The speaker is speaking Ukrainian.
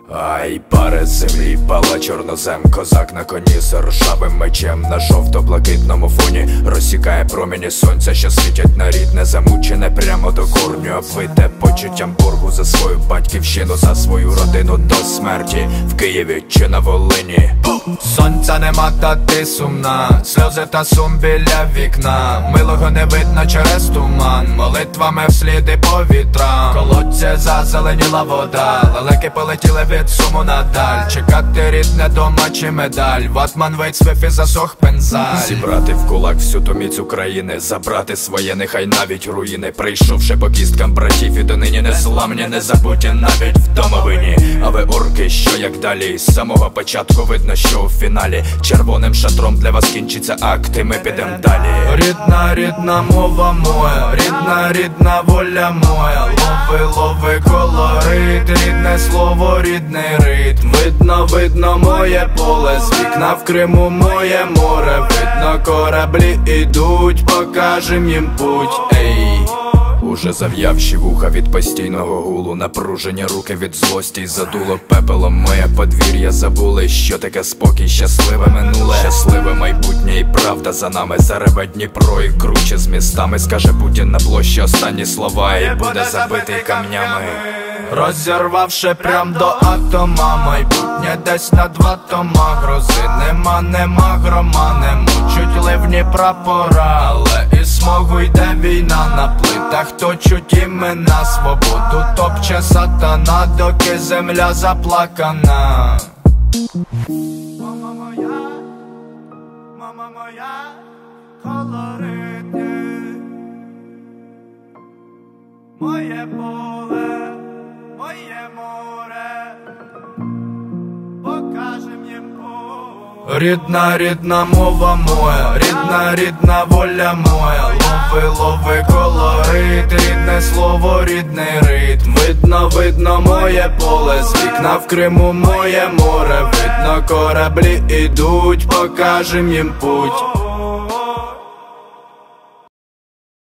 Ай, пари землі, пала чорнозем, козак на коні з ржавим мечем. На жовто-блакитному фоні розсікає промені сонця, що світять на рідне, замучене прямо до корню. Обвите почуттям боргу за свою батьківщину, за свою родину до смерті. В Києві чи на Волині. Сонця нема, та ти сумна, сльози та сум біля вікна. Милого не видно через туман, молитвами всліди по вітрам. Колодця зазеленіла вода, лелеки полетіли від суму надаль. Чекати рідне дома чи медаль, ватман вицвив і засох пензаль. Зібрати в кулак всю ту міць України, забрати своє, нехай навіть руїни. Прийшовши по кісткам братів і донині незламні, не забуті навіть в домовині. А ви орки, що як далі? З самого початку видно, що у фіналі червоним шатром для вас кінчиться акт, і ми підем далі. Рідна, рідна мова моя, рідна, рідна воля моя. Лови, лови колорит, рідне слово, рідний ритм. Видно, видно моє поле, з вікна в Криму моє море. Видно, кораблі ідуть, покажем їм путь. Ей, уже зав'явші вуха від постійного гулу, напружені руки від злості й задуло пепелом моє подвір'я. Забули, що таке спокій, щасливе минуле, щасливе майбутнє і правда за нами. Зареве Дніпро і круче з містами, скаже Путін на площі останні слова і буде забитий камнями. Розірвавши прям до атома, майбутнє десь над ватома. Грози нема, нема грома, не мучуть ливні прапора. Але і смогу йде війна, на плитах точуть імена. Свободу топче сатана, доки земля заплакана. Мама моя, колоритні, моє поле, моє море, покажем їм путь. Рідна, рідна мова моя, рідна, рідна воля моя. Лови, лови колорит, рідне слово, рідний ритм. Видно, видно моє поле, з вікна в Криму моє море. Видно, кораблі ідуть, покажем їм путь.